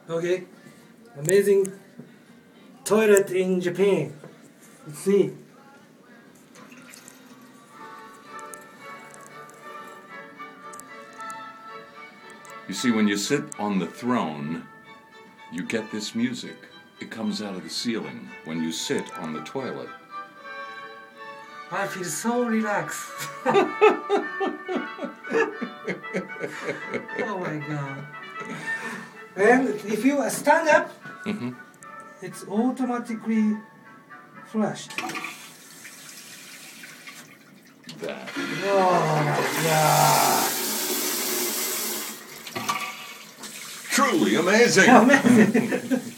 Okay, amazing toilet in Japan. Let's see. You see, when you sit on the throne, you get this music. It comes out of the ceiling when you sit on the toilet. I feel so relaxed. Oh my god. And if you stand up, it's automatically flushed. That. Oh my god. Truly amazing. Amazing.